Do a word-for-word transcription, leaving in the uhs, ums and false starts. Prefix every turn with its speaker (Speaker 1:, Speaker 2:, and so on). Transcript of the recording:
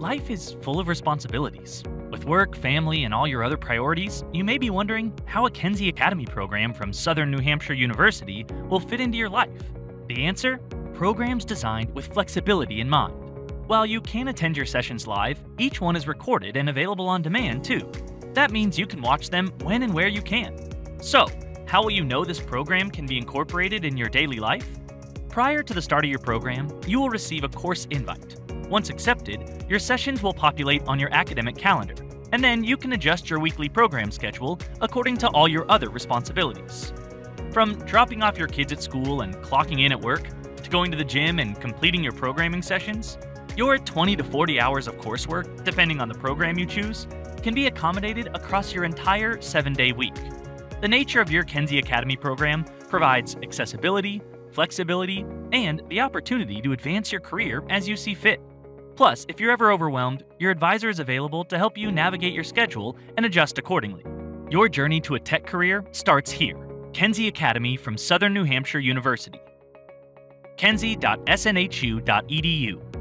Speaker 1: Life is full of responsibilities. With work, family, and all your other priorities, you may be wondering how a Kenzie Academy program from Southern New Hampshire University will fit into your life. The answer? Programs designed with flexibility in mind. While you can attend your sessions live, each one is recorded and available on demand too. That means you can watch them when and where you can. So, how will you know this program can be incorporated in your daily life? Prior to the start of your program, you will receive a course invite. Once accepted, your sessions will populate on your academic calendar, and then you can adjust your weekly program schedule according to all your other responsibilities. From dropping off your kids at school and clocking in at work, to going to the gym and completing your programming sessions, your twenty to forty hours of coursework, depending on the program you choose, can be accommodated across your entire seven-day week. The nature of your Kenzie Academy program provides accessibility, flexibility, and the opportunity to advance your career as you see fit. Plus, if you're ever overwhelmed, your advisor is available to help you navigate your schedule and adjust accordingly. Your journey to a tech career starts here. Kenzie Academy from Southern New Hampshire University. kenzie dot S N H U dot E D U